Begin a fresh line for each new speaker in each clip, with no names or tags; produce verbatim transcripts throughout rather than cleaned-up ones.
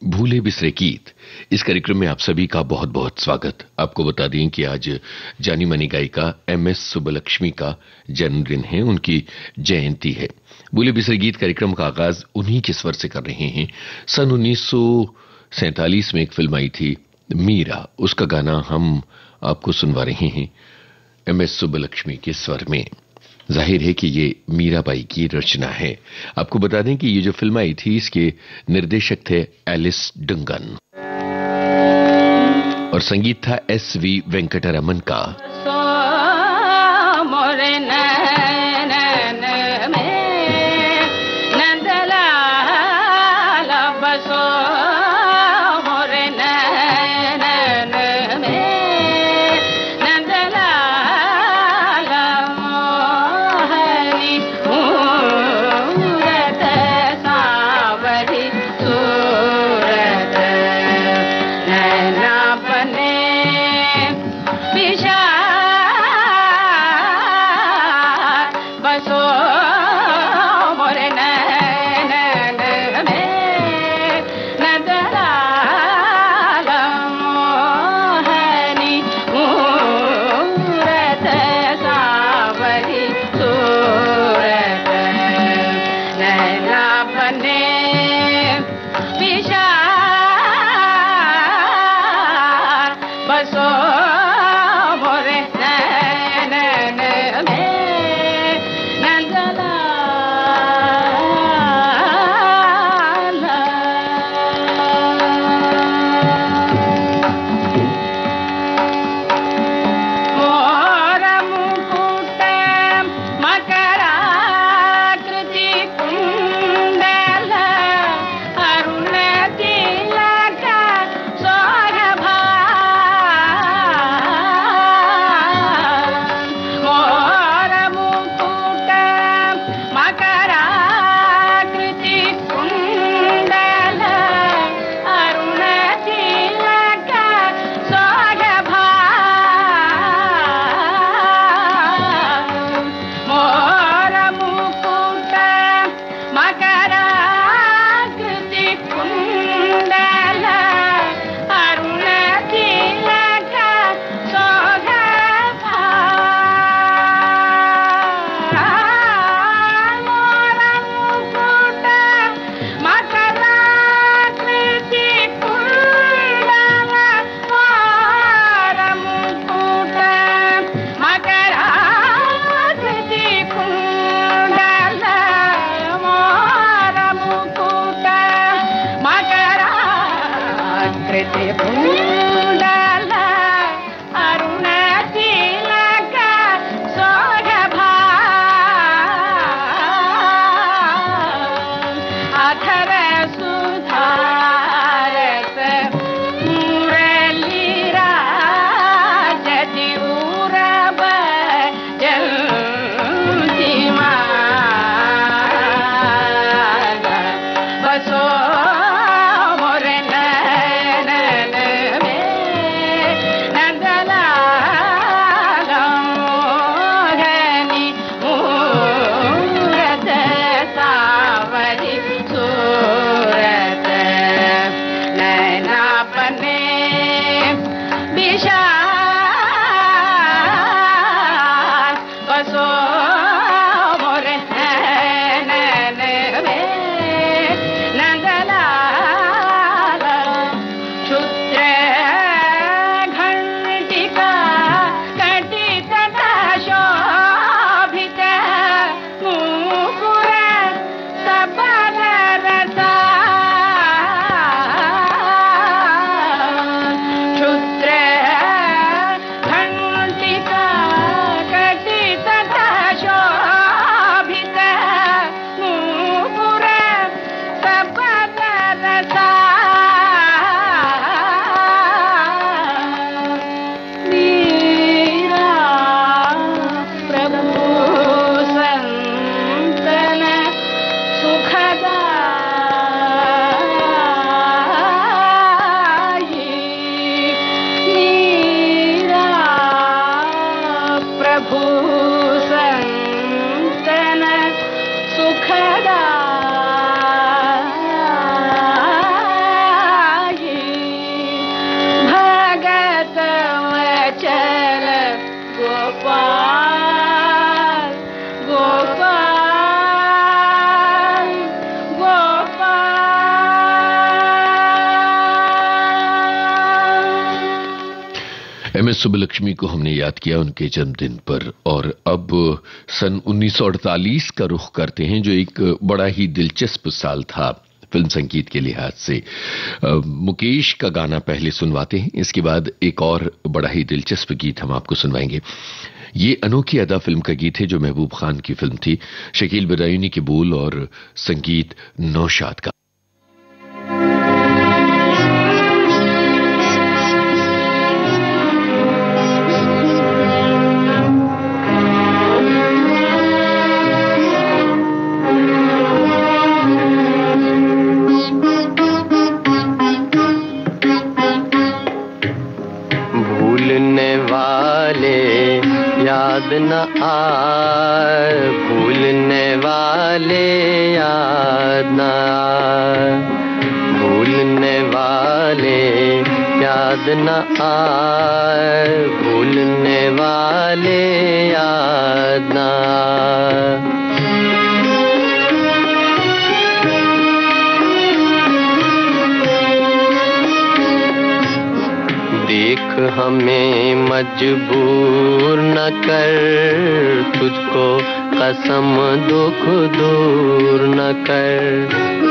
भूले बिसरे गीत। इस कार्यक्रम में आप सभी का बहुत बहुत स्वागत। आपको बता दें कि आज जानी मानी गायिका एम एस सुब्बलक्ष्मी का जन्मदिन है, उनकी जयंती है। भूले बिसरे गीत कार्यक्रम का आगाज उन्हीं के स्वर से कर रहे हैं। सन उन्नीस सौ सैंतालीस में एक फिल्म आई थी मीरा, उसका गाना हम आपको सुनवा रहे हैं एम एस सुब्बलक्ष्मी के स्वर में। जाहिर है कि ये मीराबाई की रचना है। आपको बता दें कि ये जो फिल्म आई थी इसके निर्देशक थे एलिस डंगन और संगीत था एस वी वेंकटरमन का।
बसो मोरे नैन
एम एस सुब्बलक्ष्मी को हमने याद किया उनके जन्मदिन पर, और अब सन उन्नीस सौ अड़तालीस का रुख करते हैं, जो एक बड़ा ही दिलचस्प साल था फिल्म संगीत के लिहाज से। आ, मुकेश का गाना पहले सुनवाते हैं, इसके बाद एक और बड़ा ही दिलचस्प गीत हम आपको सुनवाएंगे। ये अनोखी अदा फिल्म का गीत है, जो महबूब खान की फिल्म थी। शकील बदायूनी के बोल और संगीत नौशाद का।
न आए भूलने वाले याद न आए, भूलने वाले याद न आए, भूलने वाले याद न आए। देख हमें मजबूर न कर, तुझको कसम दुख दूर न कर।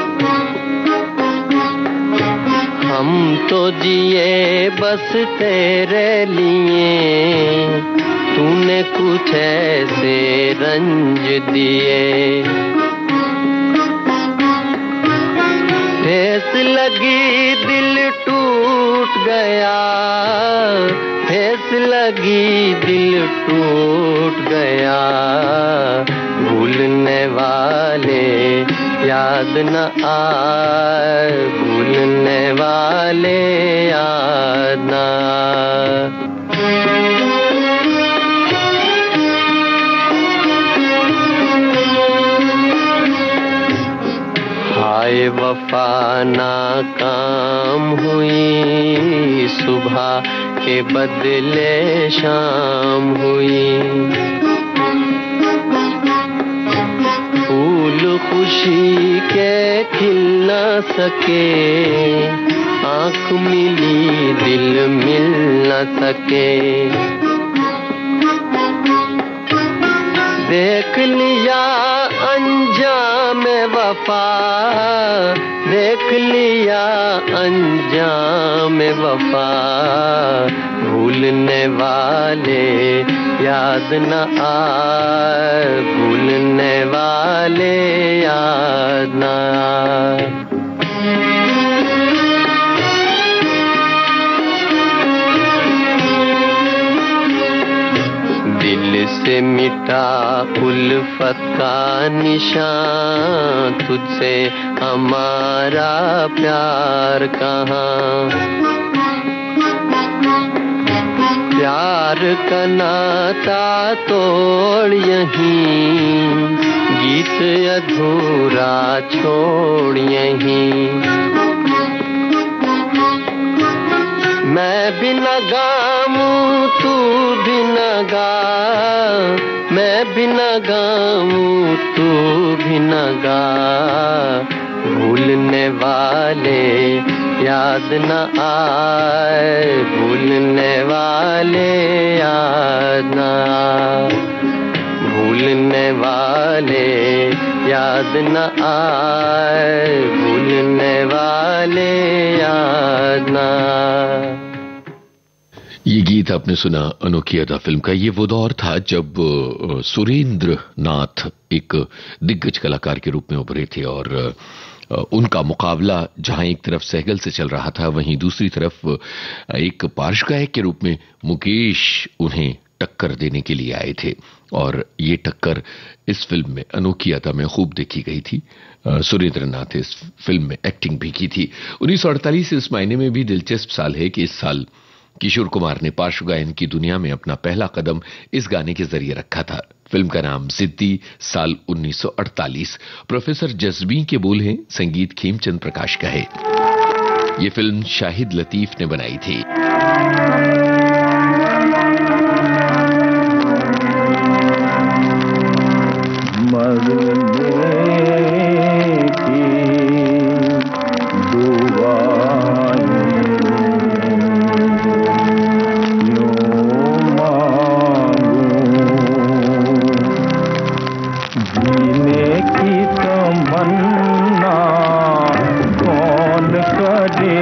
हम तो जिए बस तेरे लिए, तूने कुछ ऐसे रंज दिए। ठेस लगी दिल टूट गया, ठेस लगी दिल टूट गया। भूलने वाले याद न आए, भूलने वाले याद न आए। हाय वफा नाकाम हुई, सुबह के बदले शाम हुई। फूल खुशी के खिल न सके, आँख मिली दिल मिल न सके। देख लिया अंजाम वफा, देख लिया अंजाम वफा। भूलने वाले याद न आए, भूलने वाले याद न आए। दिल से मिटा उल्फत का निशान, तुझसे हमारा प्यार कहाँ। प्यार का नाता तोड़ यहीं, गीत अधूरा छोड़ यहीं। मैं भी न गाऊं तू भी न गा, मैं भी न गाऊं तू भी न गा। भूलने वाले याद न आए, भूलने वाले याद न आए। भूलने वाले याद न आए, भूलने वाले याद न आए।
ये गीत आपने सुना अनोखी अदा फिल्म का। ये वो दौर था जब सुरेंद्र नाथ एक दिग्गज कलाकार के रूप में उभरे थे, और उनका मुकाबला जहां एक तरफ सहगल से चल रहा था, वहीं दूसरी तरफ एक पार्श्व गायक के रूप में मुकेश उन्हें टक्कर देने के लिए आए थे। और ये टक्कर इस फिल्म में अनोखी अदा में खूब देखी गई थी। सुरेंद्र नाथ इस फिल्म में एक्टिंग भी की थी। उन्नीस सौ अड़तालीस इस महीने में भी दिलचस्प साल है कि इस साल किशोर कुमार ने पार्श्व गायन की दुनिया में अपना पहला कदम इस गाने के जरिए रखा था। फिल्म का नाम जिद्दी, साल उन्नीस सौ अड़तालीस। प्रोफेसर जज़्बी के बोल हैं, संगीत खेमचंद प्रकाश का है। ये फिल्म शाहिद लतीफ ने बनाई थी।
No करे,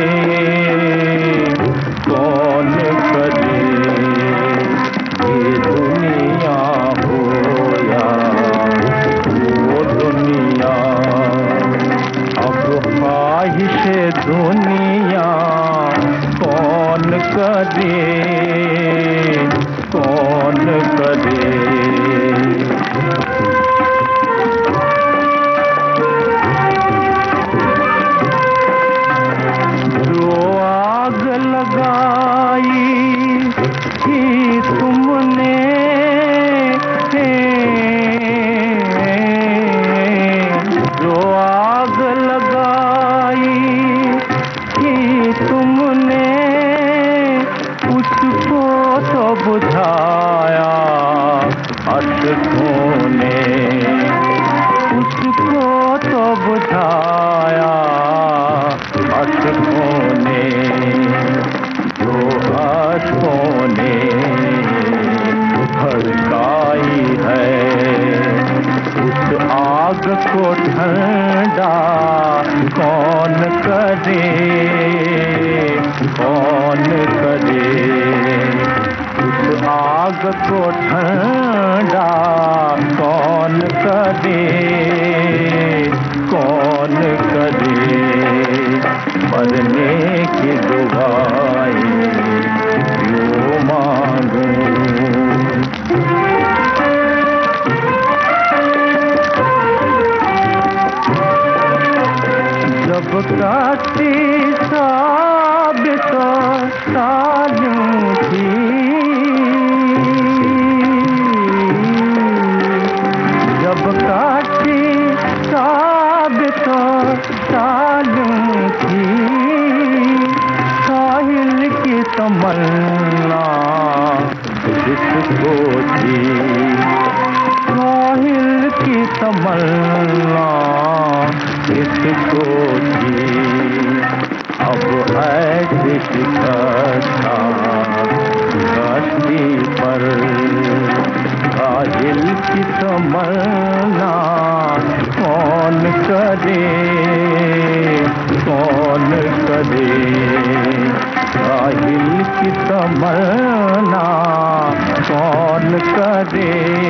कौन करे, ये दुनिया हो या वो दुनिया, अब ख्वाहिश दुनिया कौन करे, कौन करे। जो आग लगाई थी तुमने, जो आग लगाई थी तुमने, उसको तो बुझाया अश्कों ने, उसको तो बुझाया अश्कों ने, जो अश्कों ने भड़काई है, उस आग को ठंडा कौन करे, कौन करे, उस आग को ठंडा कौन करे, कौन करे। मरने की दुआएं क्यों मांगूं, जब काटी साबित सालूं की, जब काटी साबित सालूं की, साहिल की तमन्ना जिसको थी, साहिल की तमन्ना जिसको थी, अब ऐसी शिकस्ता कश्ती पर, साहिल की तमन्ना कौन करे, कौन करे, साहिल की तमन्ना कौन करे,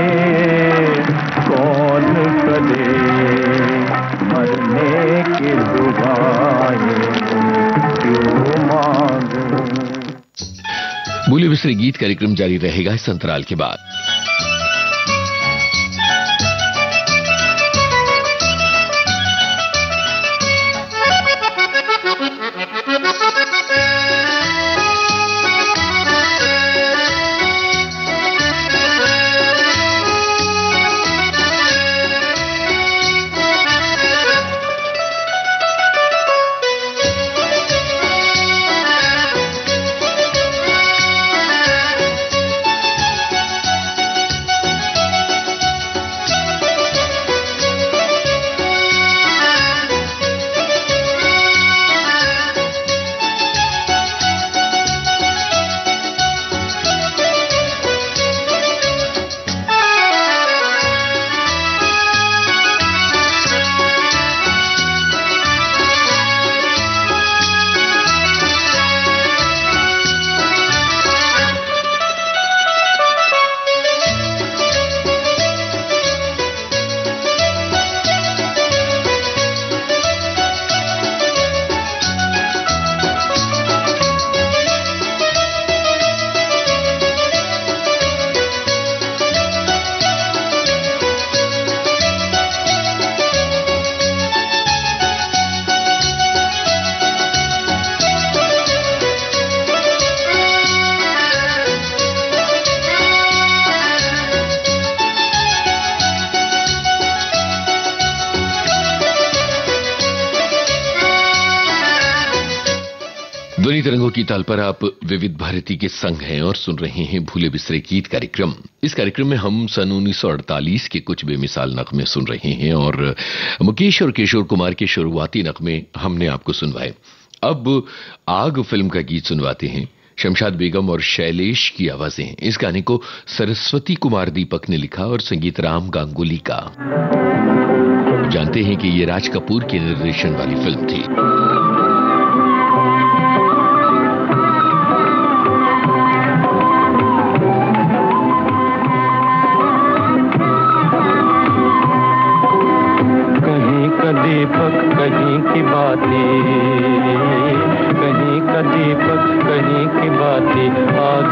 कौन करे। मरने की दुआएं क्यों मांगूं।
बोले बिसरे गीत कार्यक्रम जारी रहेगा इस अंतराल के बाद। ध्वनि तरंगों की ताल पर आप विविध भारती के संग हैं और सुन रहे हैं भूले बिसरे गीत कार्यक्रम। इस कार्यक्रम में हम सन उन्नीस सौ अड़तालीस के कुछ बेमिसाल नगमे सुन रहे हैं और मुकेश और किशोर कुमार के शुरुआती नगमे हमने आपको सुनवाए। अब आग फिल्म का गीत सुनवाते हैं। शमशाद बेगम और शैलेश की आवाजें। इस गाने को सरस्वती कुमार दीपक ने लिखा और संगीत राम गांगुली का। जानते हैं कि ये राज कपूर के निर्देशन वाली फिल्म थी।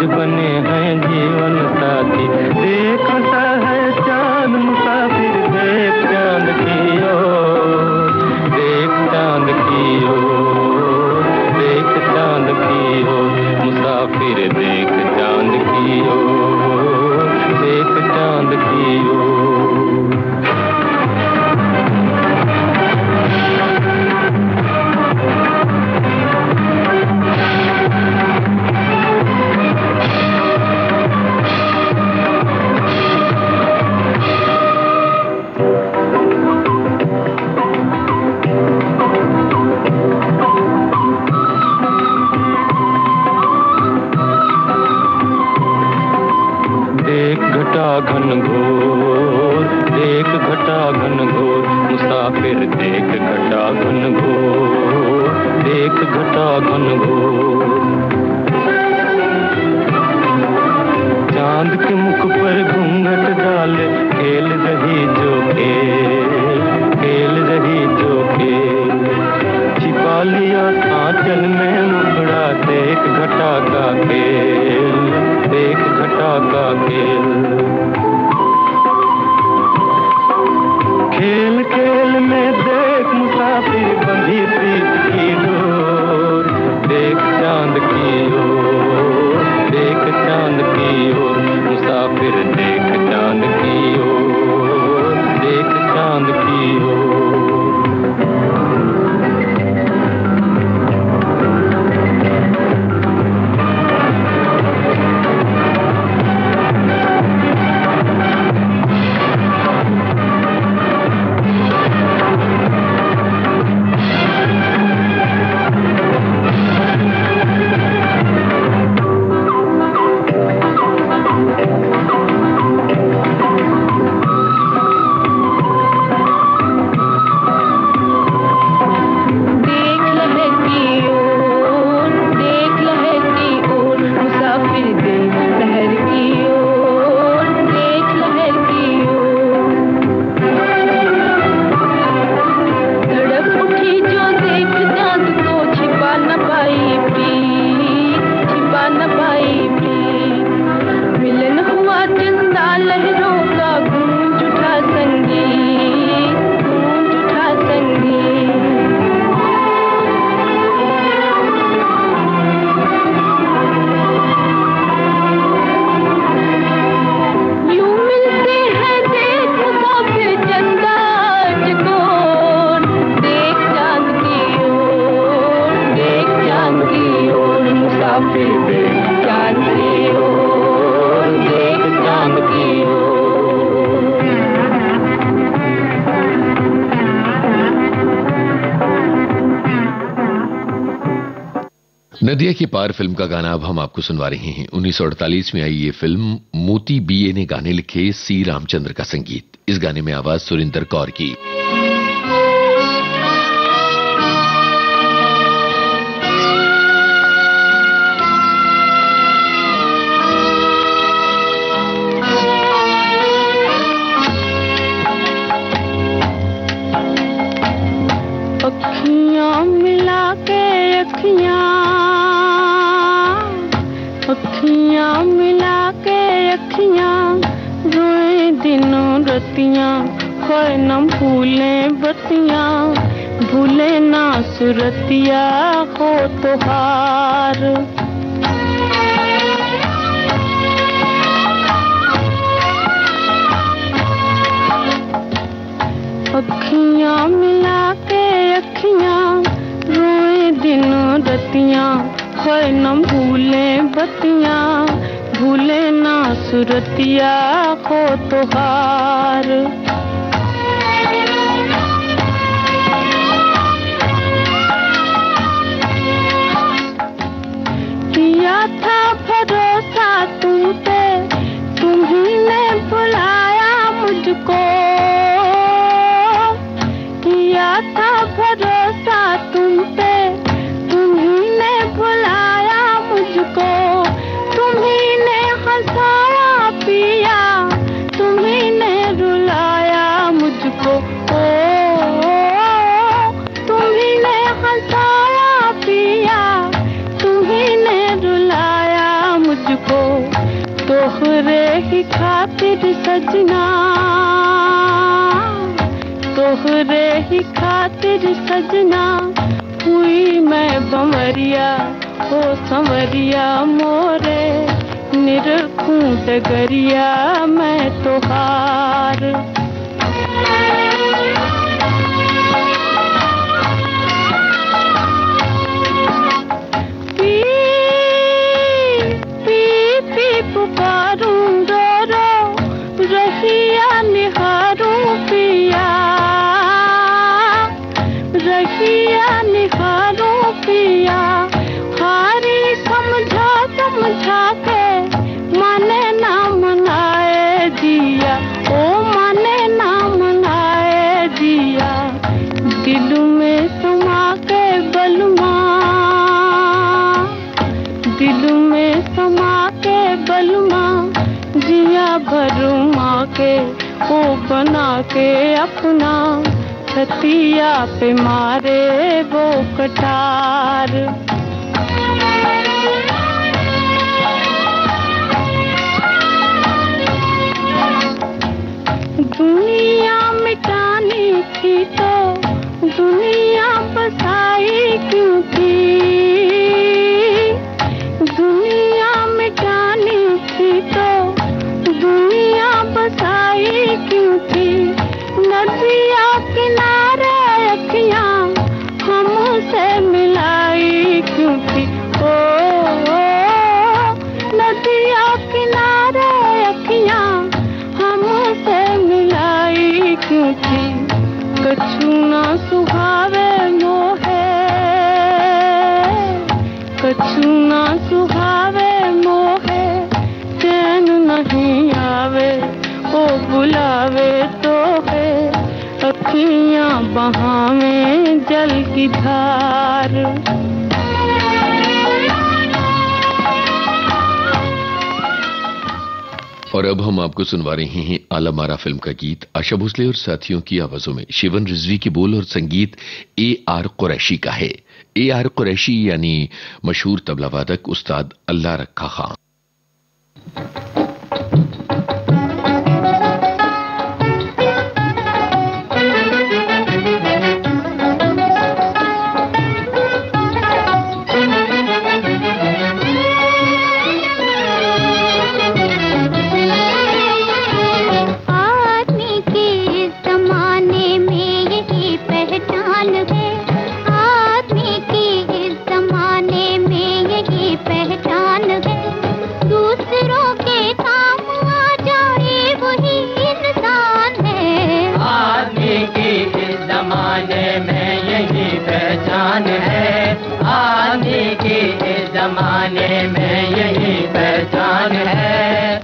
बने हैं जीवन साथी। देखता है चांद मुसाफिर, देख चांद की ओर, देख चांद की ओर, देख चांद की ओर, मुसाफिर देख चांद की ओर, देख चांद की ओर। घन घोर, देख घटा घन घोर, मुसाफिर देख घटा घन घोर, देख घटा घन घोर। चांद के मुख पर घूंघट डाले, खेल रही जो खेल, खेल रही जो खेल। छिपा लिया आंचल में मुखड़ा, देख घटा का खेल, देख घटा का खेल। खेल खेल में देख मुसाफिर बंधी प्रीत की डोर, देख चांद की ओर, देख चांद की ओर, मुसाफिर देख चांद की ओर, देख चांद की ओर।
नदिया के पार फिल्म का गाना अब हम आपको सुनवा रहे हैं। उन्नीस सौ अड़तालीस में आई ये फिल्म, मोती बीए ने गाने लिखे, सी रामचंद्र का संगीत। इस गाने में आवाज सुरिंदर कौर की।
अखियां मिला के अखियां, अखियां मिला के अखियां, रोए दिनों रतियां, खोए न भूले बतियां, भूले ना सुरतिया हो तोहार। अखियां मिला के अखियां, रोए दिनों रतियां, खोए न भूले बतियां, भूले ना सुरतिया हो तोहार। किया था भरोसा तुम पे, तुम्ही ने बुलाया मुझको, किया था भरोसा तुम पे, तुम्ही ने बुलाया मुझको, तुम्ही ने हंसाया पिया, तुम्ही ने रुलाया ही खातिर सजना, तोहरे ही खातिर सजना, हुई मैं बमरिया हो संवरिया मोरे, निरखूं डगरिया मैं तोहार। पी पी पी पुकारूं रो रो, रहिया निहारूं पिया, रहिया निहारूं पिया, हारी समझा समझा के माने ना मनाए दिया, ओ माने ना मनाए दिया, दिल में समा के बलमा, दिल में समा के बलमा, जिया भरमा के ओ बना के अपना, छतिया पे मारे वो कटार। दुनिया मिटानी थी तो दुनिया बसाई क्यों थी, दुनिया मिटानी थी तो दुनिया बसाई क्यों थी, नदिया किनारे अखियां हमसे मिलाई क्यों थी, ओ, ओ नदिया किनारे अखियां हमसे मिलाई क्यों थी, कछु ना सुहावे मोहे, कछु ना सुहावे मोहे, चैन नहीं आवे ओ बुलावे तो है, अखियां बहावे जल की धार।
और अब हम आपको सुनवा रहे हैं आला मारा फिल्म का गीत आशा भोसले और साथियों की आवाजों में। शिवन रिजवी की बोल और संगीत ए आर कुरैशी का है। ए आर कुरैशी यानी मशहूर तबला वादक उस्ताद अल्लाह रखा खां।
जमाने में यही पहचान है।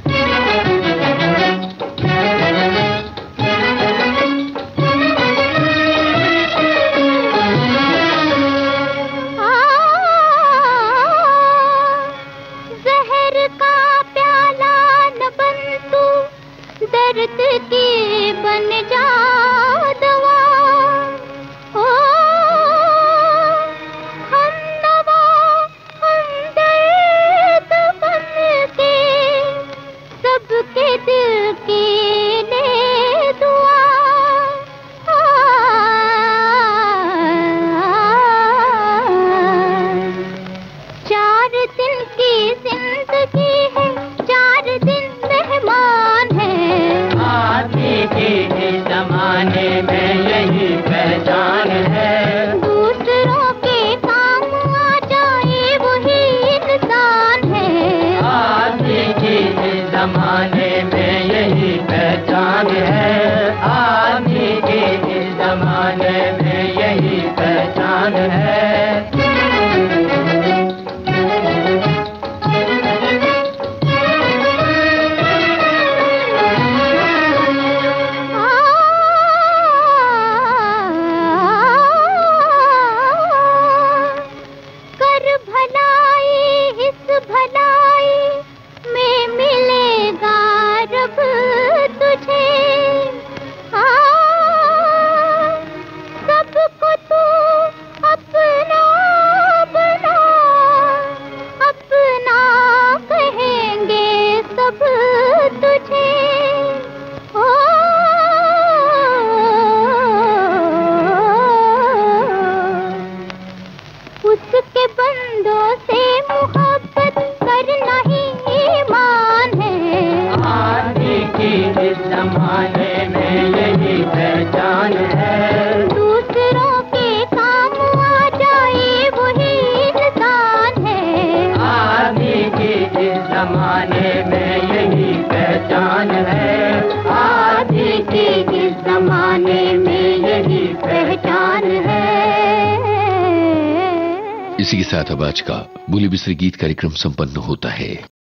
जहर का प्याला न बन तू, दर्द की बन जा दवा, के दिल की ले दुआ, चार दिन की जिंदगी है, चार दिन मेहमान है,
आदमी के जमाने में यही पहचान है।
दूसरों के काम आ जाए वही इंसान है,
आदमी के जमाने में यही पहचान है। आदमी के जमाने में यही पहचान है।
कर भलाई इस भलाई में मिलेगा रब तुझे, सबको तू अपना बना, अपना कहेंगे सब तुझे।
पहचान है।
दूसरों के काम आ जाए वही इंसान है।
आदमी की इस जमाने में यही पहचान है। आदमी की इस जमाने में यही पहचान है।
इसी के साथ अब आज का बोली बिसरी गीत कार्यक्रम संपन्न होता है।